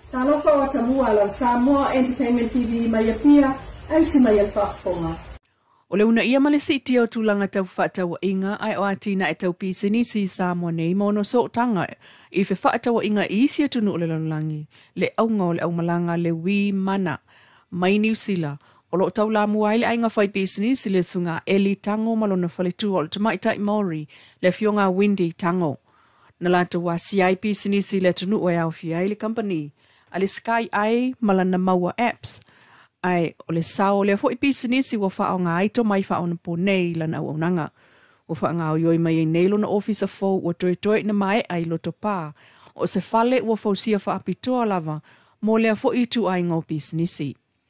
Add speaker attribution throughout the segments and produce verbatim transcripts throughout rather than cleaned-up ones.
Speaker 1: Talofa o tamua la Samoa Entertainment T V mai pia ai si mai alfafonga.
Speaker 2: O le una ia male siti o tulanga tau whaatau inga ai o atina e tau pisinisi Samoa nei mono so tanga i fe whaatau inga i isi atunu o le lalangi le aunga o le au malanga le wi mana mai New Zealand o lo tau la muai le ainga whai pisinisi le sunga eli tango malona whaletu o le tamai tai Maori le fionga windy tango. Na lata wa C I P sinisi le tunu o au fiai le company ale Sky ai malana maua apps ai o le sao le fo ipi sinisi wa fa nga aito mai fa ona po nei lana au nanga o fa nga o yoi mai nei lona officer fo o toi toi na mai ai loto pa o se fale o fo sia fa apitoa lava mo le fo itu ai ngo businessi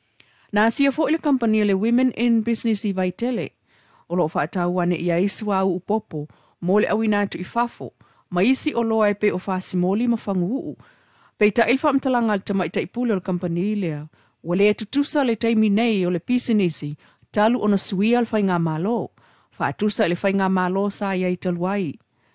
Speaker 2: na sia fo le company le women in business vai tele o lo fa tau ane ia iswa u popo mo le awina tu ifafo mai isi o lo ai pe o fa simoli ma fangu Peita ilfa mtalanga al tamai taipule o le company lea, wale e tutusa le taimi nei o le pisinisi, talu ona sui al fai ngā malo, fa atusa le fai ngā malo sa iai taluai.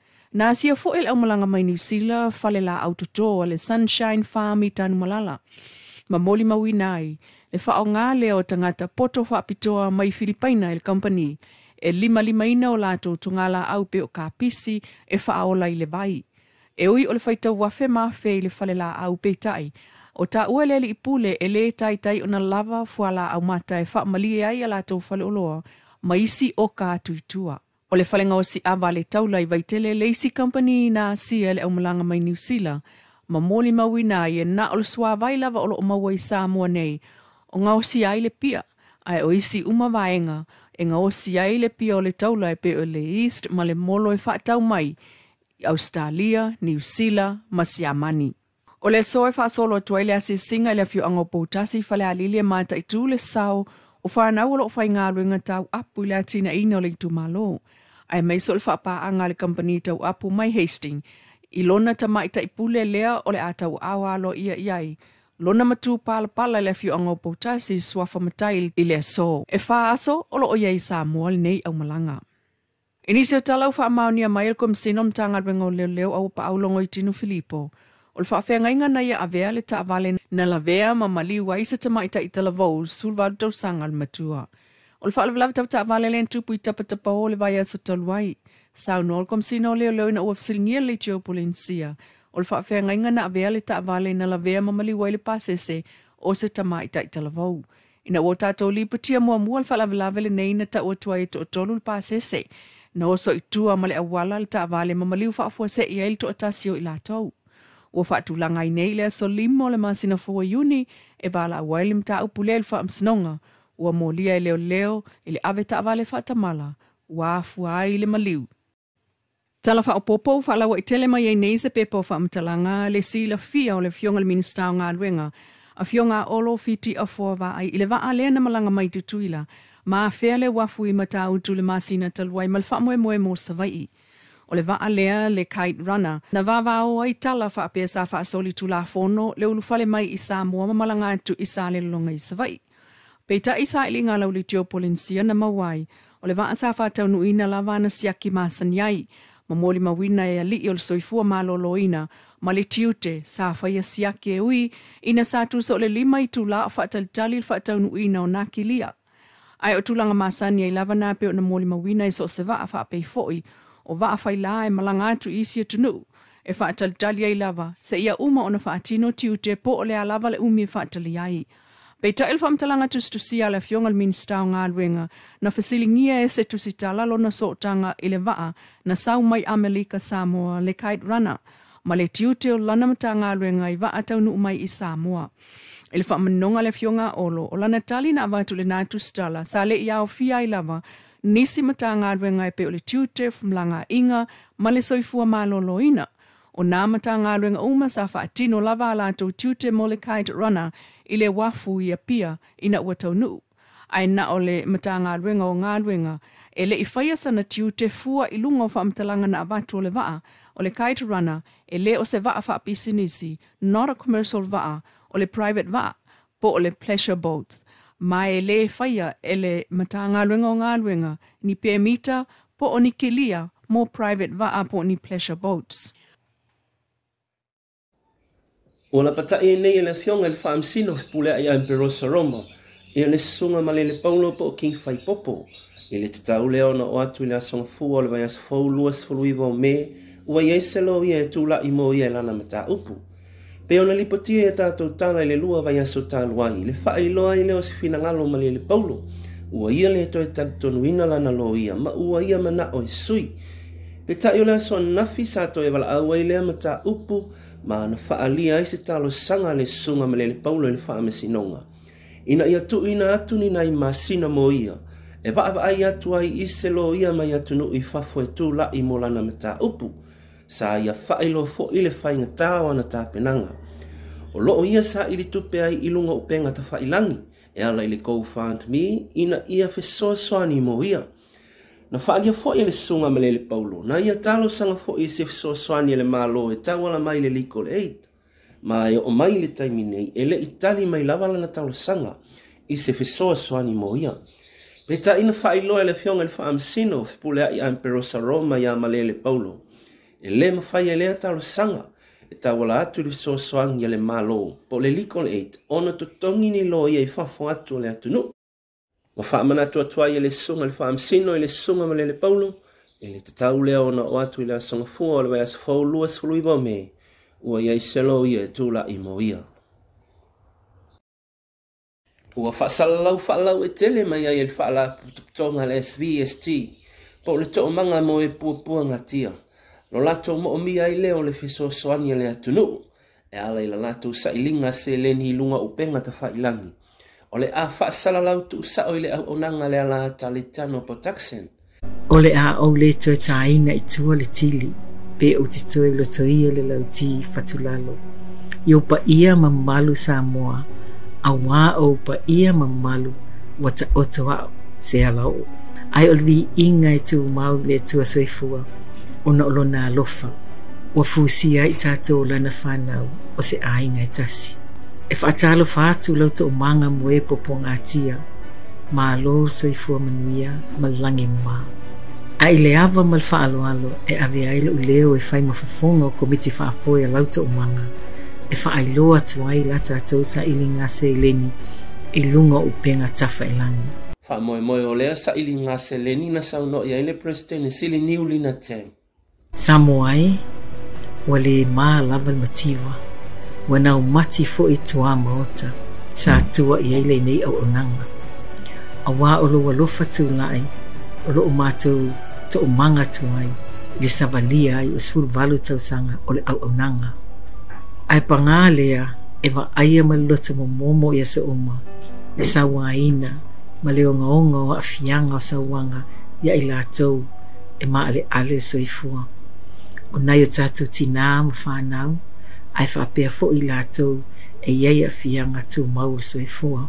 Speaker 2: Na sia fo el au malanga mai New Zealand, fale la autoto le Sunshine Farm i tanu malala. Ma moli maui nai, le fa o ngā lea o tangata poto fa apitoa mai Filipaina el company, e lima lima ina o lato tungala au pe o ka pisi e fa aola i le vai. E ui o le whaita wafe mawhe i le whale la au peitai. O ta ua lele i pule e le tai tai o na lava fuala au mata e wha malie ai ala tau whale oloa, ma isi o ka tuitua. O le whale ngau si awa le taula i vaitele le isi company na sia le au malanga mai New Zealand, ma moli maui na i e na o le sua vai lava o lo o maua i Samoa nei, o ngau si ai le pia, ai o isi uma vaenga, e ngau si ai le pia o le taula e pe o le East ma le molo e wha tau mai, Australia, New Zealand, Masiamani. O le soe fa solo tuaile asi singa le fiu ango poutasi fale alilia mata i tu le sao o whanau lo whai ngā ruinga tau apu le atina ina o le tu malo. Ai mai so le whapa anga le company tau apu mai Hastings. I lona ta mai ta ipule lea o le atau awalo ia iai. Lona matu pala pala le fiu ango poutasi swafa matai i le so. E wha aso o lo o iai Samoa le nei au malanga. Inisi o talau wha amaunia mai el kom sinom tanga rengo leo leo au pa aulongo i tinu Filipo. O le whaafea ngainga na ia avea le ta avale na la vea ma maliwa isa ta maita i tala vau sulvadu tau sanga al matua. O le whaalavilavi tau ta avale le ntupu i tapatapa o le vai aso taluai. Sao no, kom sino leo leo na uafsilingia le tio polensia. O le whaafea ngainga na avea le ta avale na la vea ma maliwa i le pasese o se ta maita i tala vau. Ina o tato li putia mua mua le whaalavilavi le neina ta uatua i to tolu le pasese. Na oso i tua male awala le ta avale ma maliu whaafua se i eil to atasio i la tau. Ua whaatulanga i nei lea so limo le masina fua yuni e bala awaili mta upule le whaamsinonga. Ua molia i leo leo i le ave ta avale whaatamala. Ua afua ai le maliu. Tala whaopopo whaalawa i tele mai e nei se pepo whaamtalanga le sila fia o le fionga le minista o ngā ruenga. A fionga olo fiti a fua va ai i le vaa lea na malanga mai tutuila. Ma fea le wafu i mata utu le masina taluai malfa moe moe mo savai. O le vaa lea le kite runner. Na vava o ai tala wha apea sa wha soli tu la fono le ulufale mai i Samoa ma malanga atu i sa le longa i savai. Peita i sa ili ngā lau li tio polinsia na mawai. O le vaa sa wha tau nuina la vana siaki masan yai. Ma moli mawina e ali i o le soifua malolo ina. Ma le tiute sa whaia siaki e ui. Ina sa tu so le lima i tu la o wha talitali wha tau nuina o naki lia. Ai o tulanga masani ai lava nā peo na moli mawina i so se vaa wha apei foi. O vaa whai la e malanga atu isi atunu. E wha talitali ai lava. Se ia uma ona wha atino tiute po o lea lava le umi e wha tali ai. Pei ta ilfa mtalanga tustusia le fionga le minsta o ngā luenga. Na fasilingia e se tusitala lo na sotanga i le vaa na sau mai Amelika Samoa le kite runner. Ma le tiute o lana mta ngā luenga i vaa taunu mai i Samoa. Ele wha manonga le fionga olo, o lana tali na avatu le nātu stala, sa le iau fia i lava, nisi mata ngā ruenga e pe o le tiute, fumlanga inga, ma le soifua malolo ina. O nā mata ngā ruenga uma sa wha atino lava alato tiute mo le kite runner, i le wafu i a pia, ina ua taunu. Ai na o le mata ngā ruenga o ngā ruenga, e le i whaia sana tiute fua i lunga o wha mtalanga na avatu o le vaa, o le kite runner, e le o se vaa wha pisinisi, not a commercial vaa, o le private vaa, po o le pleasure boat. Mai e le whaia e le mata ngā ruenga o ngā ruenga, ni pe mita po o ni kilia, mo private vaa po ni pleasure boats.
Speaker 3: O la pata e nei le fionga le whaamsino pule ai Amperosa Roma. E le sunga ma le le paulo po o king fai popo. E le tatau leo na o atu le asonga fua le vai asa fau luas fuluiva o me. Ua iei selo ia e tula i mo ia lana mata upu. Pe ona lipotia e tātou tala i le lua vai aso tāluai. Le wha iloa i leo si fina ngalo ma le le paulo. Ua ia le toi talitonu ina lana lo ia. Ma ua ia mana o i sui. Pe ta i o le aso nafi sa toi e wala aua i lea mata upu. Ma na whaalia i se talo sanga le sunga ma le le paulo i le wha amesinonga. Ina ia tu ina atu ni nai masina mo ia. E wa ava ai atu ai i se lo ia mai atu nu i fafo e tu la i molana mata upu. Sa ia whailo fo i le whainga tāwa na tāpenanga. O loo ia sa ili tupe ai ilunga upenga ta whailangi. E ala ili kou whaant mi ina ia fesoa soani mo ia. Na whaalia fo i le sunga ma le le paulo. Na ia talo sanga fo i se fesoa soani le malo e tawala mai le liko le eita. Ma e o mai le taimine e le itali mai lavala na talo sanga i se fesoa soani mo ia. Pe ta ina whailoa le fionga le whaamsino pule ai Amperosa Roma ia ma le le paulo. E le mawhai e lea talo sanga e tawala atu le fesoa soani le malo po le liko le eita. Ona tutongi ni lo ia i fafo atu le atu nu. Ma whaamana atu atua i le sunga le whaamsino i le sunga ma le le paulo. E le tatau lea ona o atu i le asonga fua o le vai asa fau lua suluiva me. Ua iai selo ia e tula i mo ia. Ua whasalalau whaalau e tele mai ai e le whaala putuktonga le S V S T. Po le to manga mo e puapua ngatia. Lo lato mo o mia i leo le feso soania le atunu. E ala i la lato sa ilinga se leni lunga upenga ta whailangi. O le a whasalalau tu sa o i le au onanga le ala tale tano po taksen.
Speaker 4: O le a au le to taina i tua le tili. Pe o te toi lo toi le lau ti fatulalo. Yo pa ia mamalu Samoa. A wā o pa ia mamalu wata otoa se halau. Ai o li inga i tu mau le tua soifua. Ona olo na alofa. Wa fusia i tato lana whanau o se ainga i tasi. E whaatalo whaatu lau to manga moe popo ngātia. Ma alo soifua manuia malangi maa. Ai le ava mal whaalo alo e ave ai le uleo e whai mawhafonga o komiti whaafoe a lauta o manga. E whaai loa tuai lata atou sa ili ngase leni i lunga upenga tafa elangi.
Speaker 3: Wha moe moe o lea sa ili ngase leni na sauno i aile presidente sili niuli na te.
Speaker 4: Samoa e, wale maa laval matiwa, wana umati fo i tua maota sa atua i aile nei au onanga. Awa olo walofa tu lai, olo umatou to o manga tuai le savalia ai usful valu tau sanga o le au onanga. Ai panga lea e wa aia malota mo momo ia sa uma le sawaina ma le onga onga o afianga o sawanga ia i lātou e maa le ale soifua. O nai o tātou tina ma whanau ai whapea fo i lātou e iei afianga tu mau soifua.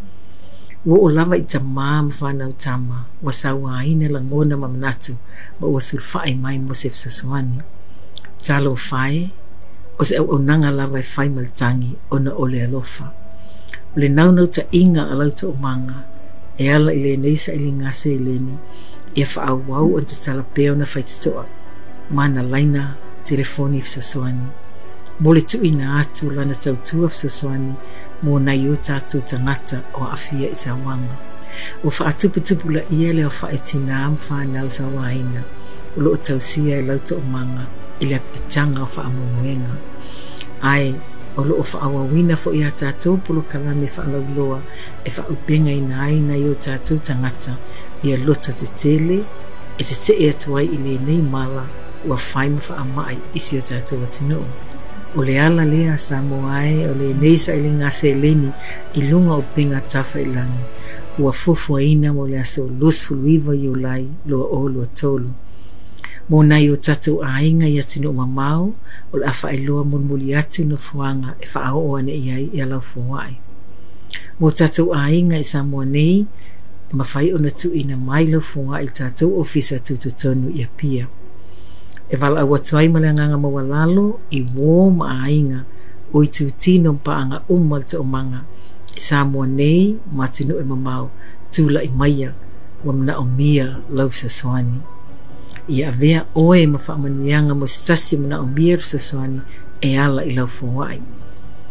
Speaker 4: Wo o lava i ta maa ma whanau tama wa sawaina la ngona ma manatu ma ua sulfai mai mo se fsaswani. Talo whae o se au nanga lava i whai maltangi o na ole alofa. O le naunau ta inga alauta o manga e ala i le neisa ili ngase i leni i a whaau wau o te talapeo na whaititoa mana laina telefoni fsaswani. Mo le tu ina atu lana tautua fsaswani mo na i o tātou tangata o afia i sawanga. O whaatuputupu la ia leo whaetina am whanau sawaina o lo o tausia i lauta o manga i le pitanga o whaamomuenga. Ai, o lo o whaawawina fo i a tātou polo kalame whaalauloa e whaupenga i na aina i o tātou tangata i a loto te tele e te te e atuai i le nei mala ua whaima whaamai isi o tātou atino. O le ala lea Samoa-e o le neisa i le ngase leni i lunga o penga tafa i langi. Ua fufua ina mo le aso lusfuluiva i o lai loa o loa tolu. Mo nai o tatou ainga i atino mamau o le awha i loa monmuli atu no fuanga e whaao o ane iai i alau fuwai. Mo tatou ainga i Samoa nei e mawhai o na tu ina mai lau fuwai i tatou ofisa tututonu i a pia. E wala au atuai ma le nganga mawalalo i wō ma ainga o i tūtino mpaanga umal ta o manga i Samoa nei matinu e mamau tūla i maia wa mna o mia lau saswani. I a vea oe ma whaamanuianga mo stasi mna o mia saswani e ala i lau fuwai.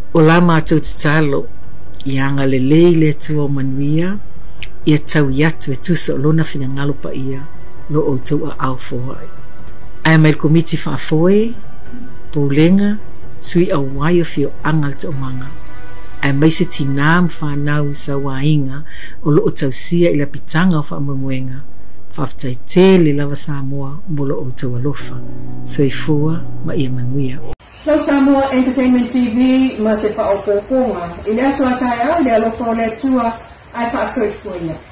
Speaker 4: o la mātou te talo i anga le lei le tua o manuia ia tau iatu e tusa o lona fina ngalo pa ia lo o tau a au foai. Ai mai komiti whaafoe, pōlenga, sui au waio fio angal te o manga. Ai mai se tina mwhanau sa wainga o lo o tau sia ila pitanga o whaamumuenga. Whaftai tele lava Samoa mo lo o tau alofa. So i fua ma ia manuia.
Speaker 1: Lau Samoa Entertainment T V ma se whaopoponga. I lea soa tai au lea lopo le tua ai whaasoi fuia.